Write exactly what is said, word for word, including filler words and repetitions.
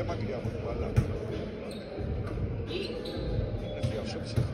别把给我关了。那是要生气。